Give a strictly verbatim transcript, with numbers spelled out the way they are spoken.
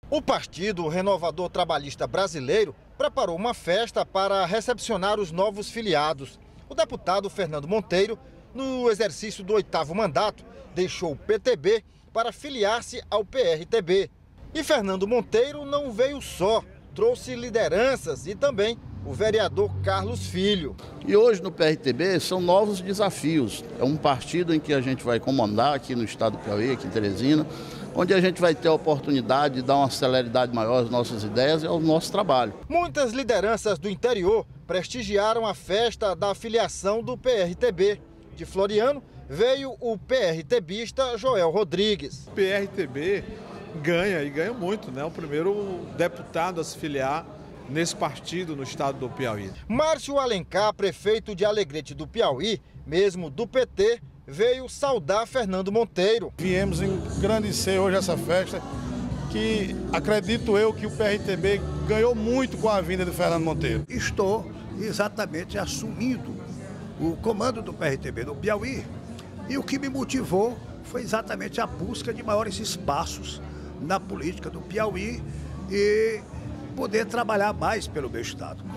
O Partido Renovador Trabalhista Brasileiro preparou uma festa para recepcionar os novos filiados. O deputado Fernando Monteiro, no exercício do oitavo mandato, deixou o P T B para filiar-se ao P R T B. E Fernando Monteiro não veio só, trouxe lideranças e também o vereador Carlos Filho. E hoje no P R T B são novos desafios. É um partido em que a gente vai comandar aqui no estado do Piauí, aqui em Teresina, onde a gente vai ter a oportunidade de dar uma celeridade maior às nossas ideias e ao nosso trabalho. Muitas lideranças do interior prestigiaram a festa da filiação do P R T B. De Floriano veio o PRTBista Joel Rodrigues. O P R T B ganha e ganha muito, né? O primeiro deputado a se filiar nesse partido no estado do Piauí. Márcio Alencar, prefeito de Alegrete do Piauí, mesmo do P T, veio saudar Fernando Monteiro. Viemos engrandecer hoje essa festa, que acredito eu que o P R T B ganhou muito com a vinda de Fernando Monteiro. Estou exatamente assumindo o comando do P R T B no Piauí e o que me motivou foi exatamente a busca de maiores espaços na política do Piauí e poder trabalhar mais pelo meu estado.